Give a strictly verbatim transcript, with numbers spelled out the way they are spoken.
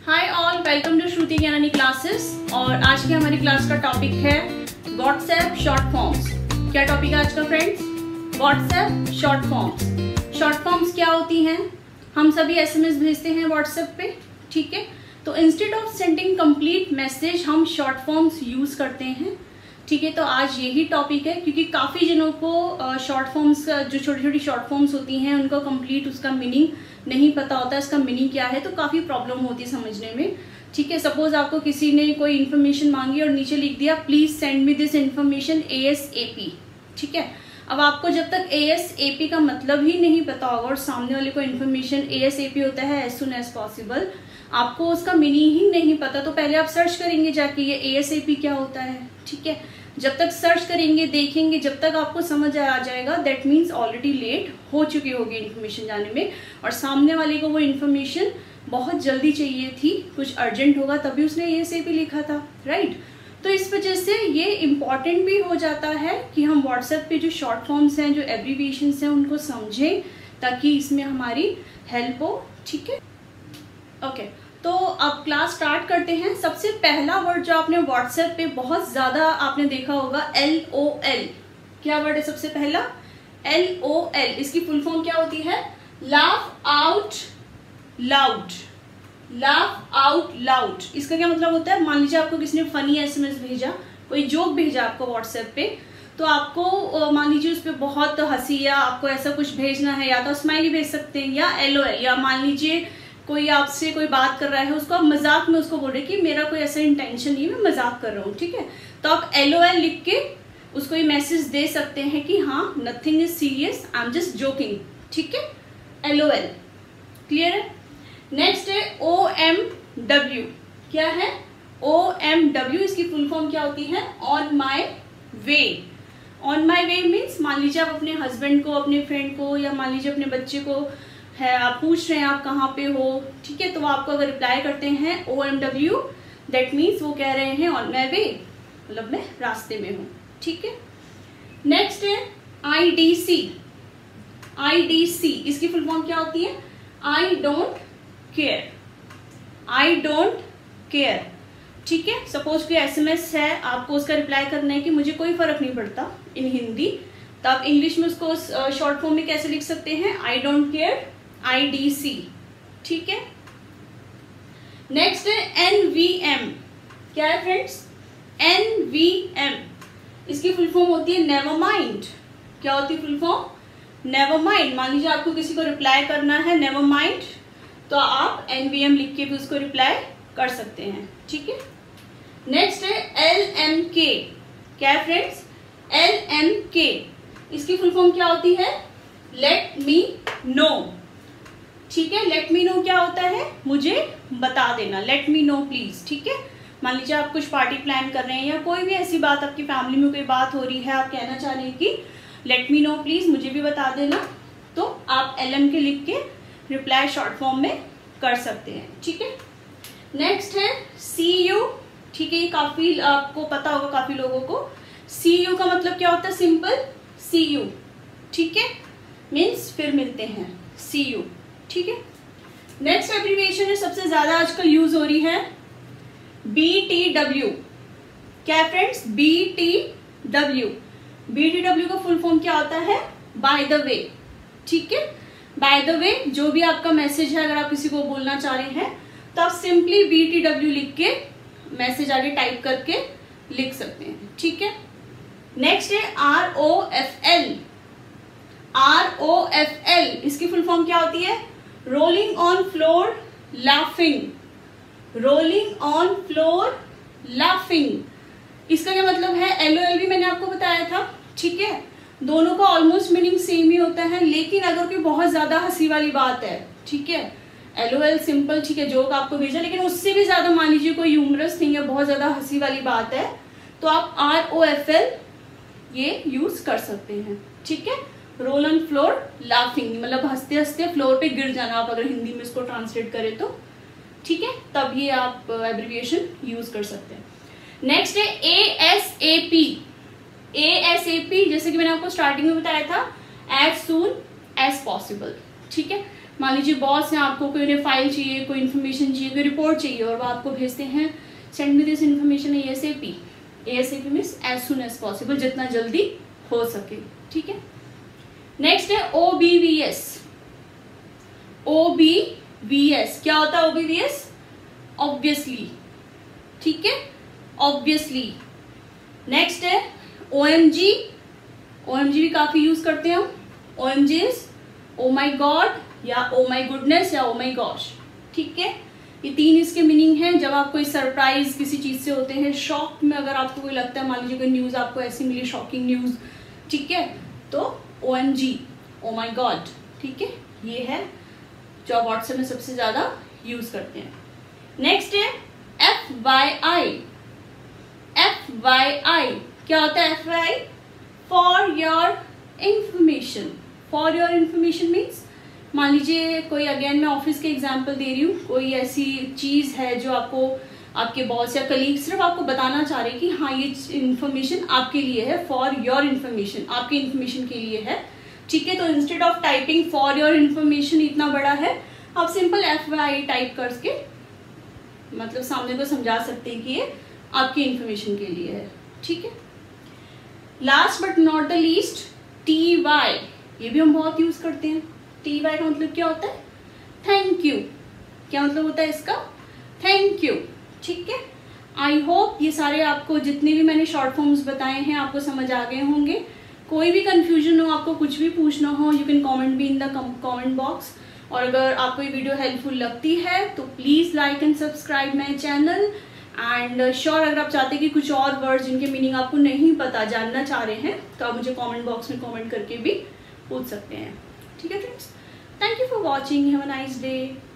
Hi all, welcome to Shruti Gyani classes. और आज की हमारी क्लास का टॉपिक है व्हाट्सएप शॉर्ट फॉर्म्स। क्या टॉपिक है आज का friends? WhatsApp short forms. Short forms क्या होती हैं? हम सभी एसएमएस भेजते हैं व्हाट्सएप पे, ठीक है। तो instead of sending complete message हम शॉर्ट फॉर्म्स यूज करते हैं, ठीक है। तो आज यही टॉपिक है क्योंकि काफ़ी जनों को शॉर्ट फॉर्म्स, जो छोटी छोटी शॉर्ट फॉर्म्स होती हैं, उनको कंप्लीट उसका मीनिंग नहीं पता होता, इसका मीनिंग क्या है, तो काफ़ी प्रॉब्लम होती है समझने में, ठीक है। सपोज आपको किसी ने कोई इन्फॉर्मेशन मांगी और नीचे लिख दिया please send me this information A S A P, ठीक है। अब आपको जब तक ए एस ए पी का मतलब ही नहीं पता होगा और सामने वाले को information A S A P होता है एज सुन एज पॉसिबल, आपको उसका मीनिंग ही नहीं पता, तो पहले आप सर्च करेंगे जाके ये ए एस ए पी क्या होता है, ठीक है। जब तक सर्च करेंगे, देखेंगे, जब तक आपको समझ आ जाएगा दैट मीन्स ऑलरेडी लेट हो चुकी होगी इन्फॉर्मेशन जाने में, और सामने वाले को वो इन्फॉर्मेशन बहुत जल्दी चाहिए थी, कुछ अर्जेंट होगा तभी उसने ए एस ए पी लिखा था, राइट। तो इस वजह से ये इम्पॉर्टेंट भी हो जाता है कि हम व्हाट्सएप पे जो शॉर्ट फॉर्म्स हैं, जो एब्रीविएशंस हैं, उनको समझें ताकि इसमें हमारी हेल्प हो, ठीक है। ओके, तो अब क्लास स्टार्ट करते हैं। सबसे पहला वर्ड जो आपने व्हाट्सएप पे बहुत ज़्यादा आपने देखा होगा, एल ओ एल। क्या वर्ड है सबसे पहला? L O L. इसकी फुल फॉर्म क्या होती है? Laugh out loud. Laugh out loud, इसका क्या मतलब होता है? मान लीजिए आपको किसी ने फनी एसएमएस भेजा, कोई जोक भेजा आपको व्हाट्सएप पे, तो आपको मान लीजिए उस पर बहुत हंसी, या आपको ऐसा कुछ भेजना है, या तो स्माइली भेज सकते हैं, या एल ओ एल, या मान लीजिए कोई आपसे कोई बात कर रहा है, उसको आप मजाक में उसको बोल रहे कि मेरा कोई ऐसा इंटेंशन नहीं है, मैं मजाक कर रहा हूँ, ठीक है। तो आप एल ओ एल लिख के उसको ये मैसेज दे सकते हैं कि हाँ nothing is serious, I am just joking, ठीक है। एल ओ एल क्लियर है। नेक्स्ट है ओ एम डब्ल्यू। क्या है? O M W. इसकी फुल फॉर्म क्या होती है? On my way. On my way means मान लीजिए आप अपने हस्बैंड को, अपने फ्रेंड को, या मान लीजिए अपने बच्चे को है, आप पूछ रहे हैं आप कहाँ पे हो, ठीक है। तो वो आपको अगर रिप्लाई करते हैं O M W, that means वो कह रहे हैं ऑन माई वे, मतलब मैं रास्ते में हूँ, ठीक है। नेक्स्ट है आई डी सी। आई डी सी, इसकी फुल फॉर्म क्या होती है? I don't care. I don't care, ठीक है। सपोज कोई एसएमएस है, आपको उसका रिप्लाई करना है कि मुझे कोई फर्क नहीं पड़ता इन हिंदी, तो आप इंग्लिश में उसको शॉर्ट फॉर्म में कैसे लिख सकते हैं? I don't care, I D C, ठीक है। नेक्स्ट है एन वी एम। क्या है फ्रेंड्स? एन वी एम, इसकी फुल फॉर्म होती है नेवर माइंड। क्या होती है फुल फॉर्म? Never mind. मान लीजिए आपको किसी को रिप्लाई करना है नेवर माइंड, तो आप एन वी एम लिख के भी उसको रिप्लाई कर सकते हैं, ठीक है। नेक्स्ट है एल एम के। क्या है फ्रेंड्स? एल एम के, इसकी फुल फॉर्म क्या होती है? लेट मी नो, ठीक है। लेट मी नो क्या होता है? मुझे बता देना, लेट मी नो प्लीज, ठीक है। मान लीजिए आप कुछ पार्टी प्लान कर रहे हैं, या कोई भी ऐसी बात आपकी फैमिली में कोई बात हो रही है, आप कहना चाह रहे हैं कि लेट मी नो प्लीज, मुझे भी बता देना, तो आप एल एम के लिख के रिप्लाई शॉर्ट फॉर्म में कर सकते हैं, ठीक है। नेक्स्ट है सी यू, ठीक है। ये काफी आपको पता होगा काफी लोगों को। सी यू का मतलब क्या होता है? सिंपल सी यू, ठीक है, मीन्स फिर मिलते हैं, सी यू, ठीक है। नेक्स्ट एब्रीविएशन है, सबसे ज्यादा आजकल यूज हो रही है, बी टी डब्ल्यू। क्या है friends? B T W. B T W का फुल फॉर्म क्या होता है? बाय द वे, ठीक है। बाय द वे, जो भी आपका मैसेज है, अगर आप किसी को बोलना चाह रहे हैं तो आप सिंपली बी टी डब्ल्यू लिख के मैसेज आगे टाइप करके लिख सकते हैं, ठीक है। नेक्स्ट है R O F L. R O F L, इसकी फुल फॉर्म क्या होती है? Rolling on floor laughing. Rolling on floor laughing, इसका क्या मतलब है? एल ओ एल भी मैंने आपको बताया था, ठीक है। दोनों का ऑलमोस्ट मीनिंग सेम ही होता है, लेकिन अगर कोई बहुत ज्यादा हंसी वाली बात है, ठीक है, एल ओ एल सिंपल, ठीक है, जोक आपको भेजा, लेकिन उससे भी ज्यादा मान लीजिए कोई ह्यूमरस थिंग है, बहुत ज्यादा हंसी वाली बात है, तो आप आर ओ एफ एल ये यूज कर सकते हैं, ठीक है। रोल ऑन फ्लोर लाफिंग, मतलब हंसते हंसते फ्लोर पे गिर जाना, आप अगर हिंदी में इसको ट्रांसलेट करें तो, ठीक है, तब ये आप एब्रिविएशन यूज कर सकते हैं। नेक्स्ट है A S A P. A S A P, जैसे कि मैंने आपको स्टार्टिंग में बताया था, एज सून एज पॉसिबल, ठीक है। मान लीजिए बॉस है, आपको कोई उन्हें फाइल चाहिए, कोई इन्फॉर्मेशन चाहिए, कोई रिपोर्ट चाहिए और वो आपको भेजते हैं send me this information A S A P. A S A P means as soon as possible, जितना जल्दी हो सके, ठीक है। नेक्स्ट है O B V S. O B V S क्या होता है? O B V S obviously, ठीक है, ऑब्वियसली। नेक्स्ट है ओ एम जी। ओ एम जी भी काफी यूज करते हैं हम। O M G is oh my god या ओ माई गुडनेस या ओ माई गॉश, ठीक है। ये तीन इसके मीनिंग हैं। जब आप कोई सरप्राइज किसी चीज से होते हैं, शॉक में अगर आपको कोई लगता है, मान लीजिए कोई न्यूज आपको ऐसी मिली, शॉकिंग न्यूज, ठीक है, तो ओ M ji, O my God, ठीक है, ये है जो आप व्हाट्सएप में सबसे ज्यादा यूज करते हैं। नेक्स्ट है F Y I. F Y I क्या होता है? F Y I for your information. For your information means मान लीजिए कोई, अगेन मैं ऑफिस के एग्जांपल दे रही हूँ, कोई ऐसी चीज है जो आपको आपके बॉस या कलीग सिर्फ आपको बताना चाह रहे हैं कि हाँ ये इन्फॉर्मेशन आपके लिए है, फॉर योर इन्फॉर्मेशन, आपके इन्फॉर्मेशन के लिए है, ठीक है। तो instead of typing for your information इतना बड़ा है, आप simple F Y I type करके मतलब सामने को समझा सकते हैं कि ये आपकी इन्फॉर्मेशन के लिए है, ठीक है। Last but not the least T Y. ये भी हम बहुत यूज करते हैं। टी वाई का मतलब क्या होता है? Thank you. क्या मतलब होता है इसका? थैंक यू, ठीक है। आई होप ये सारे आपको जितने भी मैंने शॉर्ट फॉर्म्स बताए हैं आपको समझ आ गए होंगे। कोई भी कंफ्यूजन हो, आपको कुछ भी पूछना हो, you can comment me in the comment box. और अगर आपको ये वीडियो हेल्पफुल लगती है तो please like and subscribe my channel. And sure अगर आप चाहते हैं कि कुछ और वर्ड्स जिनके मीनिंग आपको नहीं पता, जानना चाह रहे हैं, तो आप मुझे कमेंट बॉक्स में कमेंट करके भी पूछ सकते हैं, ठीक है friends. Thank you for watching, have a nice day.